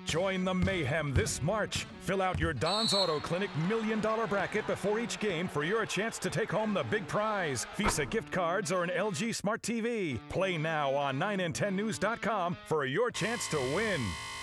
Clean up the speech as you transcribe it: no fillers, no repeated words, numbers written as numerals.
Join the mayhem this March. Fill out your Don's Auto Clinic $1 million bracket before each game for your chance to take home the big prize. Visa gift cards or an LG Smart TV. Play now on 9and10news.com for your chance to win.